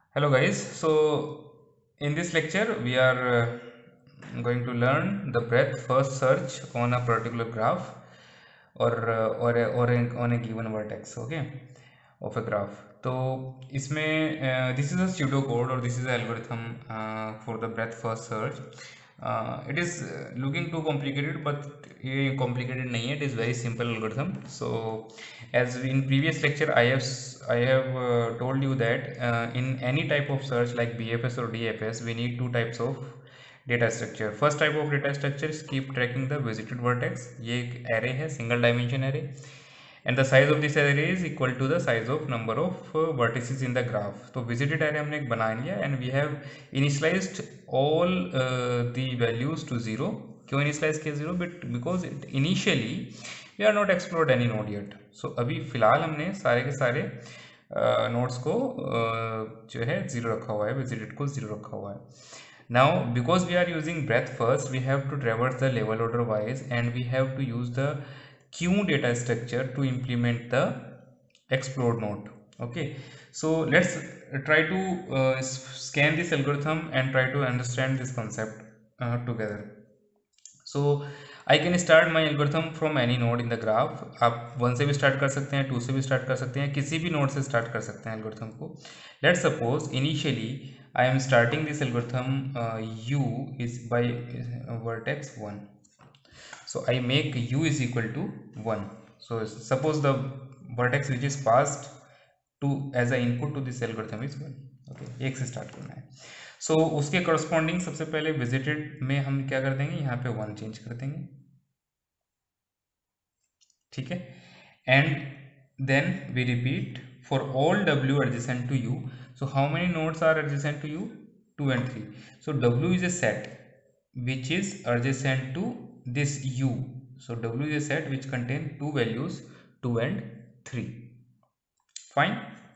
Hello guys, so in this lecture we are going to learn the breadth first search on a particular graph or on a given vertex, okay, of a graph. तो इसमें this is a pseudo code or this is an algorithm for the breadth first search. It is looking too complicated, but ये complicated नहीं है. It is very simple algorithm. So as in previous lecture I have told you that in any type of search like BFS or DFS we need two types of data structure. First type of data structure is keep tracking the visited vertex. ये एक array है, single dimension array, and the size of this array is equal to the size of number of vertices in the graph. तो visited array हमने एक बना लिया and we have initialized all the values to 0. क्यों initialize किया 0? Because initially we are not explored any node yet. So अभी फिलहाल हमने सारे के सारे नोड्स को जो है 0 रखा हुआ है, visited को 0 रखा हुआ है. Now because we are using breadth first, we have to traverse the level order wise and we have to use the queue data structure to implement the explode node. Okay, so let's try to scan this algorithm and try to understand this concept together. So I can start my algorithm from any node in the graph. आप 1 से भी start कर सकते हैं, 2 से भी start कर सकते हैं, किसी भी नोड से स्टार्ट कर सकते हैं algorithm को. Let's suppose initially I am starting this algorithm u is by vertex 1. So I make u is equal to 1. So suppose the vertex which is passed to as a input to this algorithm is 1. Okay, एक से start करना है. सो उसके corresponding सबसे पहले visited में हम क्या कर देंगे, यहाँ पे 1 चेंज कर देंगे. ठीक है, and then we repeat for all w adjacent to u. So how many nodes are adjacent to u? 2 and 3. So w is a set which is adjacent to this u. So w is a set which contain two values 2 and 3. Fine.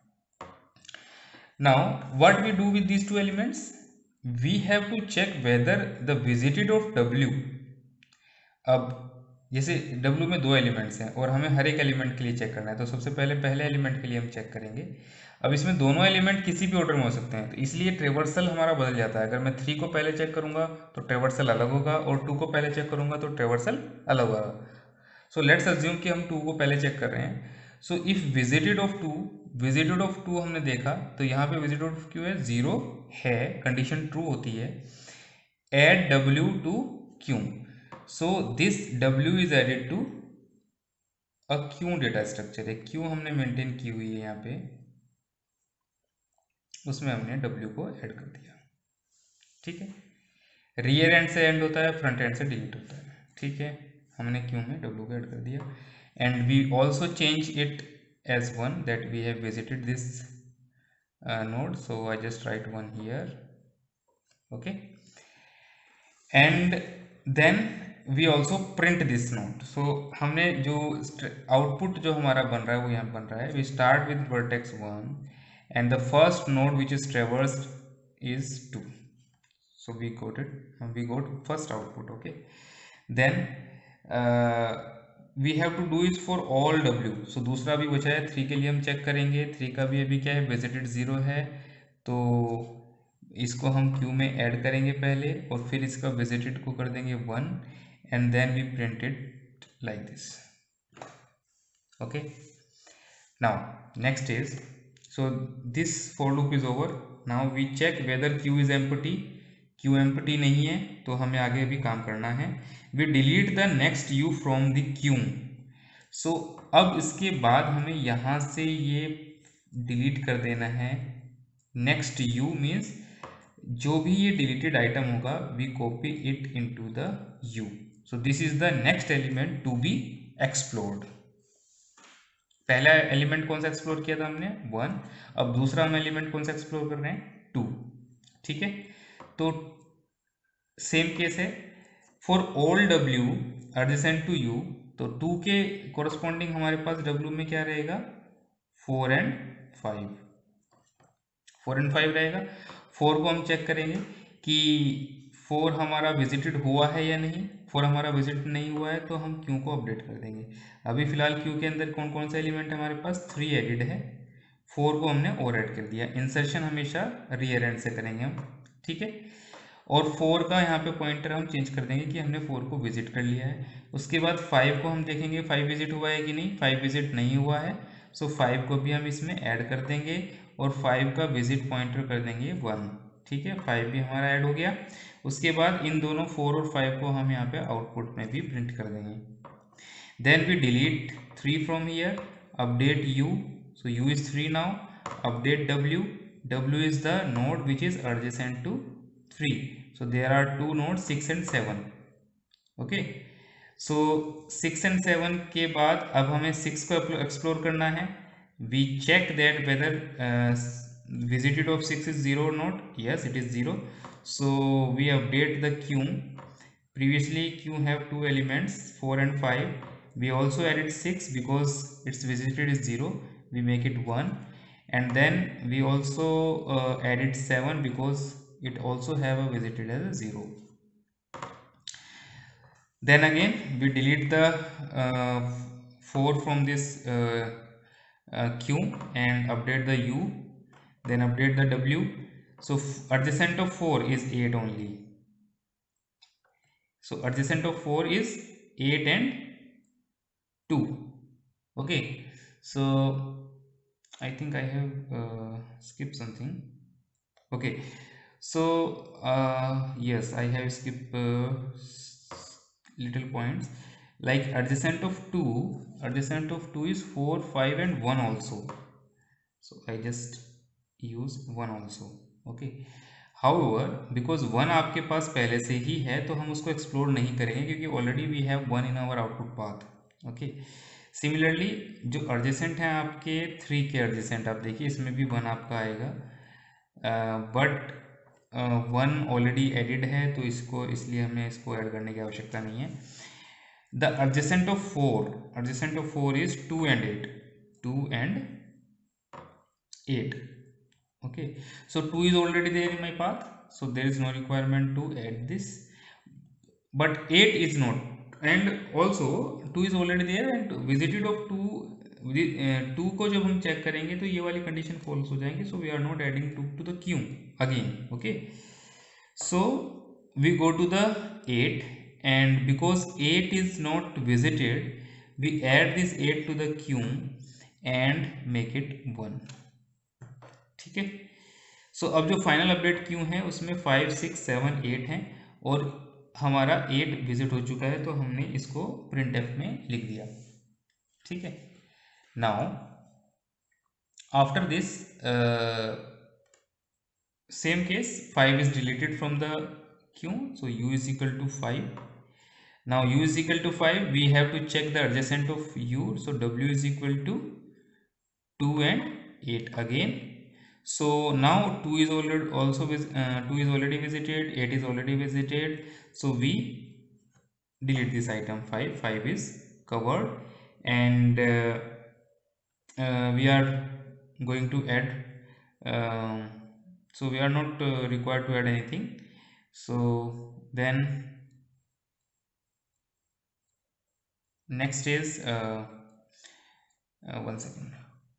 Now what we do with these two elements? We have to check whether the visited of w. अब जैसे w में दो elements हैं और हमें हर एक element के लिए चेक करना है, तो सबसे पहले एलिमेंट के लिए हम चेक करेंगे. अब इसमें दोनों एलिमेंट किसी भी ऑर्डर में हो सकते हैं, तो इसलिए ट्रेवर्सल हमारा बदल जाता है. अगर मैं 3 को पहले चेक करूंगा तो ट्रेवर्सल अलग होगा और 2 को पहले चेक करूंगा तो ट्रेवर्सल अलग होगा. सो लेट्स अज्यूम कि हम 2 को पहले चेक कर रहे हैं. सो इफ विजिटेड ऑफ 2 हमने देखा तो यहाँ पे विजिटेड ऑफ क्यू है 0 है, कंडीशन ट्रू होती है. Add w to queue. So this w is added to a queue data structure. एक queue हमने मेंटेन की हुई है यहाँ पे, उसमें हमने w को ऐड कर दिया. ठीक है, रियर एंड से एंड होता है, फ्रंट एंड से डिलीट होता है. ठीक है, हमने क्यू में w को ऐड कर दिया and we also change it as 1 that we have visited this node. So I just write 1 here. Okay, and then we also print this node. So हमने जो आउटपुट जो हमारा बन रहा है वो यहाँ बन रहा है. We start with vertex 1 and the first node which is traversed is 2. So we got first output. Okay, then we have to do is for all w. So दूसरा भी बचा है 3 के लिए हम चेक करेंगे. 3 का भी अभी क्या है, विजिटेड 0 है, तो इसको हम क्यू में ऐड करेंगे पहले और फिर इसका विजिटेड को कर देंगे 1 and then we print it like this. Okay, now next is, so this for loop is over. Now we check whether q is empty. q empty नहीं है तो हमें आगे भी काम करना है. we delete the next u from the queue. so अब इसके बाद हमें यहाँ से ये डिलीट कर देना है. next u means जो भी ये डिलीटेड आइटम होगा we copy it into the u. So this is the next element to be explored. पहला एलिमेंट कौन सा एक्सप्लोर किया था हमने, 1. अब दूसरा हम एलिमेंट कौन सा एक्सप्लोर कर रहे हैं, 2. ठीक है, तो सेम केस है for all w adjacent to u. तो 2 के कोरस्पॉन्डिंग हमारे पास w में क्या रहेगा, 4 and 5. 4 and 5 रहेगा. 4 को हम चेक करेंगे कि 4 हमारा विजिटेड हुआ है या नहीं. 4 हमारा विजिट नहीं हुआ है तो हम क्यू को अपडेट कर देंगे. अभी फिलहाल क्यू के अंदर कौन कौन सा एलिमेंट है हमारे पास, 3 एडिड है, 4 को हमने और ऐड कर दिया। इंसर्शन हमेशा रियर एंड से करेंगे हम, ठीक है। और 4 का यहाँ पे पॉइंटर हम चेंज कर देंगे कि हमने 4 को विजिट कर लिया है। उसके बाद 5 को हम देखेंगे 5 विजिट हुआ है कि नहीं, 5 विजिट नहीं हुआ है, सो 5 को भी हम इसमें ऐड कर देंगे और 5 का विजिट पॉइंटर कर देंगे 1, ठीक है। 5 भी हमारा ऐड हो गया। उसके बाद इन दोनों 4 और 5 को हम यहाँ पे आउटपुट में भी प्रिंट कर देंगे। Then we delete 3 from here, update u, so u is 3 now, update w, w is the node which is adjacent to 3, so there are two nodes 6 and 7, okay। so 6 and 7 के बाद अब हमें 6 को explore करना है। we check that whether visited of 6 is 0 or not, yes it is 0, so we update the q. Previously q have two elements 4 and 5, we also added 6 because its visited is 0, we make it 1, and then we also added 7 because it also have a visited as a 0. Then again we delete the 4 from this q and update the u, then update the w. So adjacent of 4 is 8 only, so adjacent of 4 is 8 and 2, okay। So I think I have skipped something, okay। So yes, I have skipped little points, like adjacent of 2 is 4, 5 and 1 also, so I just use 1 also, okay। however because 1 आपके पास पहले से ही है तो हम उसको explore नहीं करेंगे क्योंकि already we have 1 in our output path, okay. Similarly जो एडजेसेंट हैं आपके 3 के एडजेसेंट, आप देखिए इसमें भी 1 आपका आएगा, बट 1 ऑलरेडी एडिड है तो इसको, इसलिए हमें इसको ऐड करने की आवश्यकता नहीं है। The adjacent of 4 is 2 and 8, 2 and 8, okay। so 2 is already there in my path, so there is no requirement to add this, but 8 is not, and also 2 is already there and visited of 2, 2 को जब हम check करेंगे तो ये वाली condition false हो जाएंगे, so we are not adding 2 to the queue again, okay। so we go to the 8 and because 8 is not visited we add this 8 to the queue and make it 1, ठीक है। सो अब जो final update Q है उसमें 5, 6, 7, 8 हैं और हमारा 8 visit हो चुका है तो हमने इसको प्रिंट एफ में लिख दिया, ठीक है। Now after this same case 5 is deleted from the queue, so u is equal to 5. Now u is equal to 5, we have to check the adjacent of u, so w is equal to 2 and 8 again. So now 2 is already also 2 is already visited, 8 is already visited, so we delete this item 5 is covered, and we are going to add so we are not required to add anything, so then next is 1 second,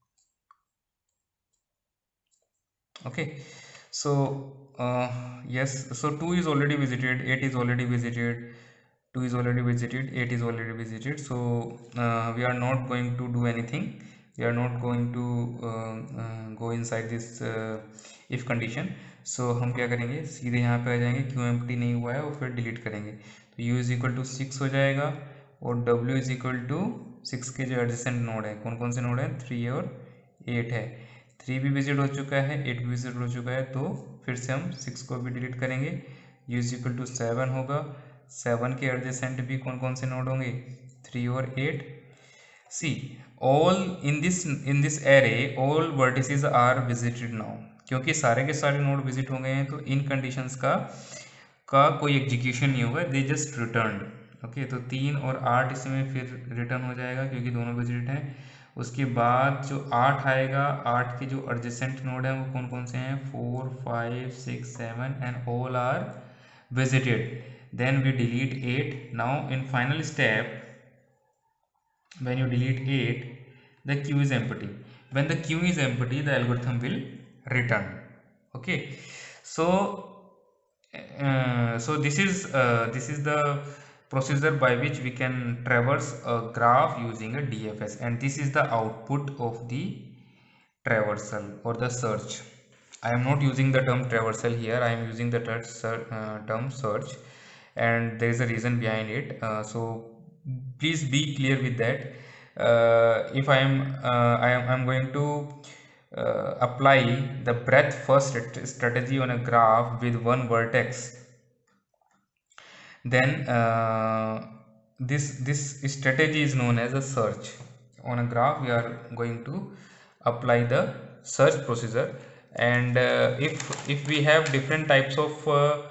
okay। so yes, so 2 is already visited, 8 is already visited, 2 is already visited, 8 is already visited, so we are not going to do anything, we are not going to go inside this if condition। so हम क्या करेंगे, सीधे यहाँ पे आ जाएंगे, क्यों empty नहीं हुआ है और फिर डिलीट करेंगे, तो u इज इक्वल टू 6 हो जाएगा और w इज इक्वल टू 6 के जो एडजेसेंट नोड है, कौन कौन से नोड है, 3 और 8 है। 3 भी विजिट हो चुका है, 8 भी विजिट हो चुका है, तो फिर से हम 6 को भी डिलीट करेंगे, u इज इक्वल टू 7 होगा। 7 के एडजेसेंट भी कौन कौन से नोड होंगे, 3 और 8। See all in this array all vertices are visited now, क्योंकि सारे के सारे नोड विजिट हो गए हैं तो इन कंडीशंस का कोई एग्जीक्यूशन नहीं होगा, दे जस्ट रिटर्न, ओके। तो 3 और 8 इसमें फिर रिटर्न हो जाएगा क्योंकि दोनों विजिट हैं। उसके बाद जो 8 आएगा, 8 के जो एडजेसेंट नोड हैं वो कौन कौन से हैं, 4, 5, 6, 7 and all are visited, then we delete 8. Now in final step when you delete 8 the queue is empty, when the queue is empty, the algorithm will return. Okay, so this is the procedure by which we can traverse a graph using a DFS, and this is the output of the traversal or the search. I am not using the term traversal here, I am using the term search, and there is a reason behind it. So please be clear with that. If I'm going to apply the breadth first strategy on a graph with one vertex, then this strategy is known as a search. On a graph we are going to apply the search procedure, and if we have different types of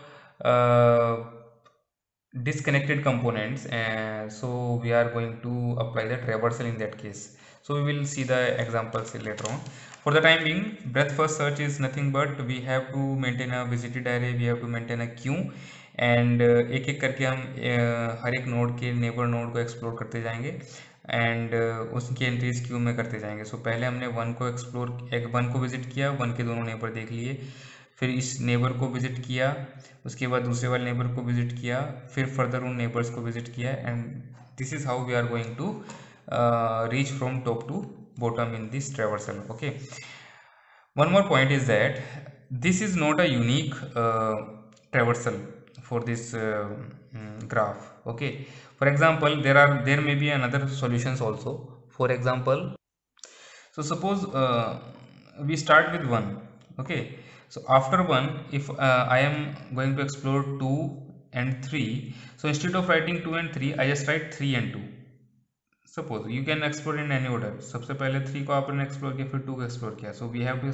disconnected components, so we are going to apply the traversal in that case. So we will see the examples later on. For the time being, breadth first search is nothing but we have to maintain a visited array, we have to maintain a queue, and एक एक करके हम हर एक node के neighbour node को explore करते जाएंगे, and उसकी एंट्रीज क्यू में करते जाएंगे. सो पहले हमने वन को एक्सप्लोर, एक वन को विजिट किया, वन के दोनों नेबर देख लिए, फिर इस नेबर को विजिट किया, उसके बाद दूसरे वाले नेबर को विजिट किया, फिर फर्दर उन नेबर्स को विजिट किया, and this is how we are going to reach from top to bottom in this traversal. Okay, one more point is that this is not a unique traversal for this graph. Okay, for example, there may be another solutions also. For example, so suppose we start with 1. Okay, so after 1, if I am going to explore 2 and 3, so instead of writing 2 and 3, I just write 3 and 2. Suppose you can explore in any order. सबसे पहले 3 को आपने explore किया, फिर 2 को explore किया. So we have to,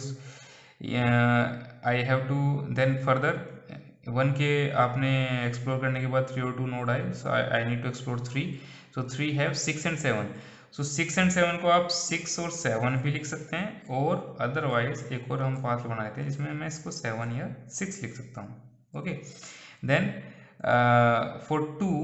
I have to then further 1 के आपने एक्सप्लोर करने के बाद 3 और 2 नोड आए, so I need to explore 3. So 3 have 6 and 7. So 6 and 7 को आप 6 और 7 भी लिख सकते हैं, और अदरवाइज एक और हम पाथ बना लेते हैं जिसमें मैं इसको 7 या 6 लिख सकता हूँ. Okay, then for 2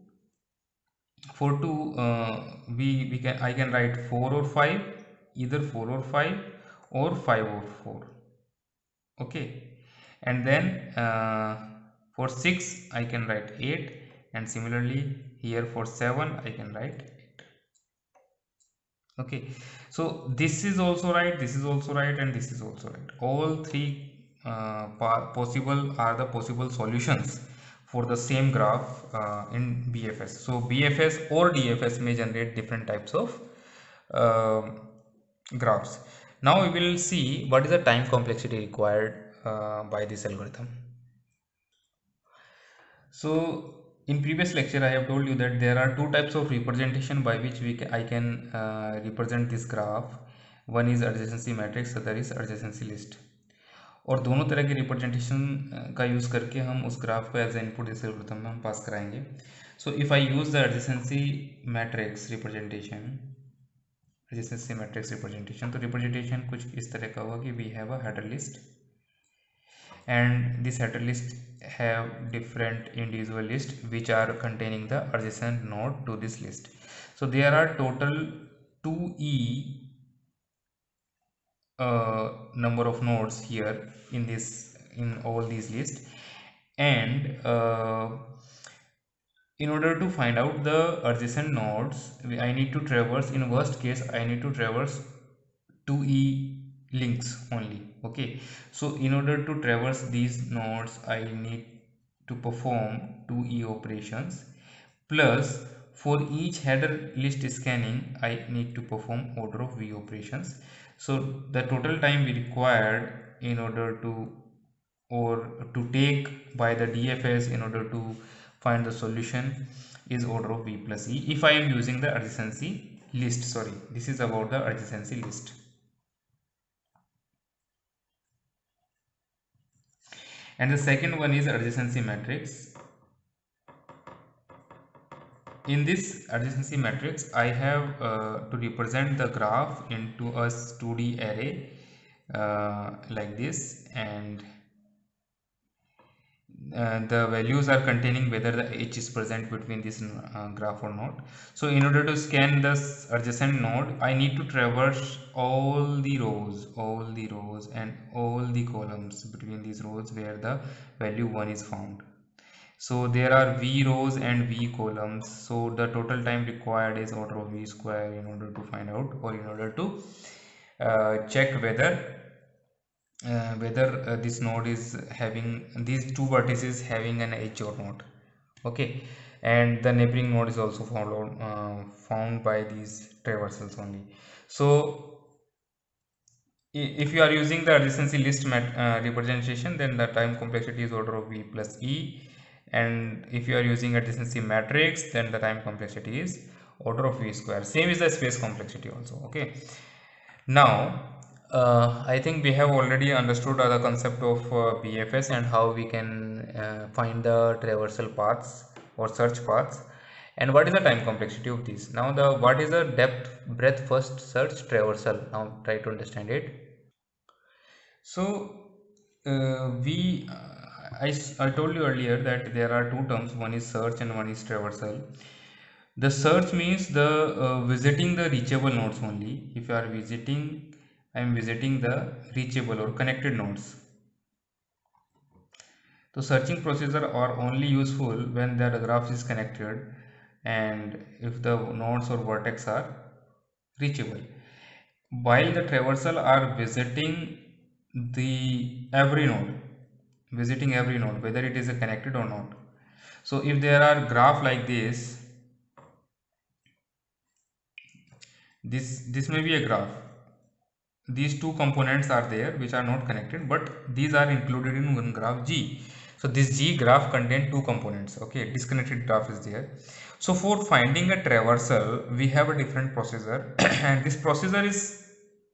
we can, I can write 4 or 5, either 4 or 5 or 5 or 4. Okay, and then for 6 I can write 8, and similarly here for 7 I can write 8. Okay, so this is also right, this is also right, and this is also right. All three possible are the possible solutions for the same graph in BFS. So BFS or DFS may generate different types of graphs. Now we will see what is the time complexity required by this algorithm. So in previous lecture I have told you that there are two types of representation by which I can represent this graph. One is adjacency matrix, other is adjacency list. और दोनों तरह के representation का use करके हम उस graph को as a input इस एल्गोरिथम में हम पास कराएंगे. So if I use the adjacency matrix representation, तो रिप्रेजेंटेशन कुछ इस तरह का होगा कि we have a header list, and this header list have different individual list which are containing the adjacent node to this list. So there are total 2e number of nodes here in all these lists, and in order to find out the adjacent nodes I need to traverse, in worst case I need to traverse 2e links only. Okay, so in order to traverse these nodes I need to perform 2e operations, plus for each header list scanning I need to perform order of v operations. So the total time we required in order to take by the DFS in order to find the solution is order of v plus e if I am using the adjacency list. Sorry, this is about the adjacency list. And the second one is adjacency matrix. In this adjacency matrix I have to represent the graph into a 2D array like this, and the values are containing whether the h is present between this graph or not. So in order to scan this adjacent node, I need to traverse all the rows and all the columns between these rows where the value 1 is found. So there are v rows and v columns, so the total time required is order of v square in order to find out, or in order to check whether this node is having these two vertices having an edge or not. Okay, and the neighboring node is also found by these traversals only. So if you are using the adjacency list representation, then the time complexity is order of v plus e, and if you are using adjacency matrix, then the time complexity is order of v square. Same is the space complexity also. Okay, now I think we have already understood the concept of BFS and how we can find the traversal paths or search paths, and what is the time complexity of these. Now what is the depth breadth first search traversal? Now try to understand it. So I told you earlier that there are two terms, one is search and one is traversal. The search means the visiting the reachable nodes only. If you are visiting, I am visiting the reachable or connected nodes. So searching procedure are only useful when the graph is connected and if the nodes or vertex are reachable. While the traversal are visiting every node, whether it is connected or not. So if there are graph like this may be a graph. These two components are there which are not connected, but these are included in one graph G. So this G graph contains two components. Okay, disconnected graph is there. So for finding a traversal, we have a different procedure, and this procedure is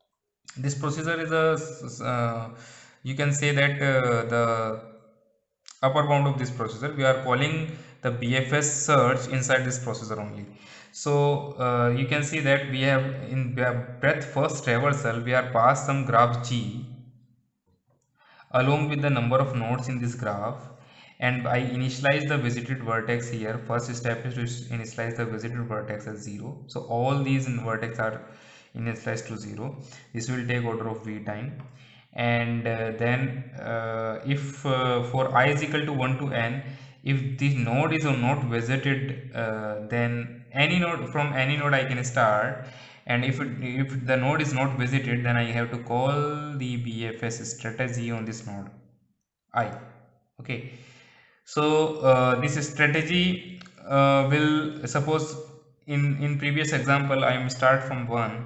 you can say that the upper bound of this procedure, we are calling the BFS search inside this procedure only. So you can see that we have in breadth first traversal, we are passed some graph G along with the number of nodes in this graph, and I initialize the visited vertex here. First step is to initialize the visited vertex as 0. So all these vertex are initialized to 0. This will take order of v time, and then if for I is equal to 1 to n, if the node is not visited, then from any node I can start, and if the node is not visited, then I have to call the BFS strategy on this node I. Okay, so this strategy will, suppose in previous example I am start from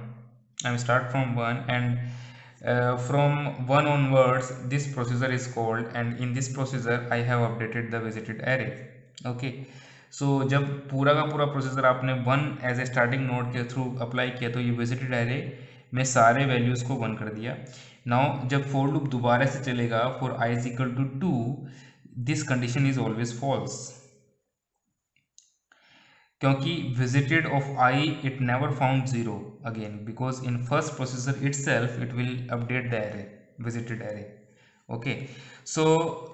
1, and from 1 onwards this procedure is called, and in this procedure I have updated the visited array. Okay, so जब पूरा का पूरा processor आपने 1 as a starting node के through apply किया, तो ये visited array में सारे वैल्यूज़ को 1 कर दिया. नाउ जब फोर लूप दोबारा से चलेगा for i is equal to 2, this condition is always false, क्योंकि visited of I it never found 0 again, because in first processor itself it will update the array, visited array. Okay, so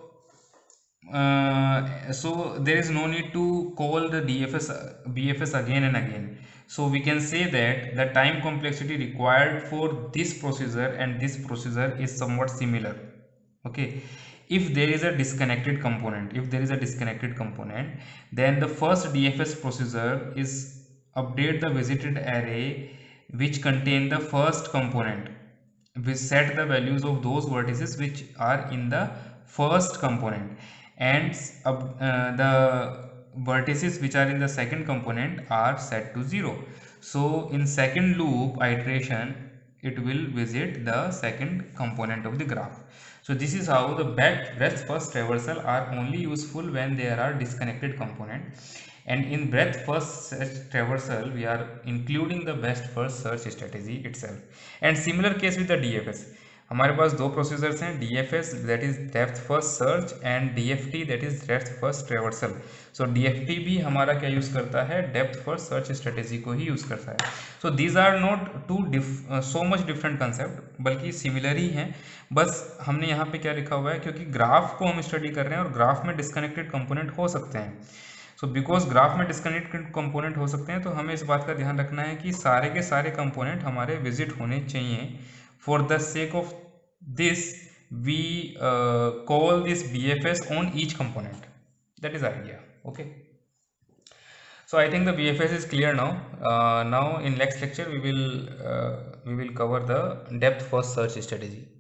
there is no need to call the BFS again and again. So we can say that the time complexity required for this procedure and this procedure is somewhat similar. Okay, if there is a disconnected component, then the first DFS procedure is update the visited array which contain the first component. We set the values of those vertices which are in the first component, and the vertices which are in the second component are set to 0. So in second loop iteration it will visit the second component of the graph. So this is how the breadth first traversal are only useful when there are disconnected component, and in breadth first search traversal we are including the best first search strategy itself. And similar case with the DFS. हमारे पास दो procedures हैं, DFS that is depth first search and DFT that is depth first traversal. So DFT भी हमारा क्या use करता है, depth first search strategy को ही use करता है। So these are not too so much different concept, बल्कि सिमिलर ही हैं। बस हमने यहाँ पे क्या लिखा हुआ है, क्योंकि ग्राफ को हम स्टडी कर रहे हैं और ग्राफ में डिस्कनेक्टेड कंपोनेंट हो सकते हैं। सो बिकॉज ग्राफ में डिस्कनेक्टेड कंपोनेंट हो सकते हैं, तो हमें इस बात का ध्यान रखना है कि सारे के सारे कंपोनेंट हमारे विजिट होने चाहिए। For the sake of this, we call this BFS on each component. That is idea. Okay. So I think the BFS is clear now. Now in next lecture we will cover the depth first search strategy.